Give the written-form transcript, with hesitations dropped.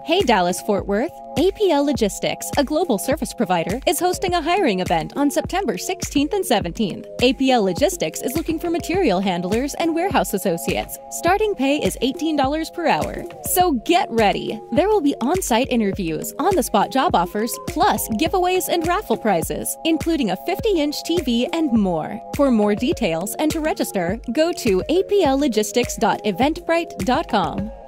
Hey Dallas Fort Worth, APL Logistics, a global service provider, is hosting a hiring event on September 16th and 17th. APL Logistics is looking for material handlers and warehouse associates. Starting pay is $18 per hour. So get ready. There will be on-site interviews, on-the-spot job offers, plus giveaways and raffle prizes, including a 50-inch TV and more. For more details and to register, go to apllogistics.eventbrite.com.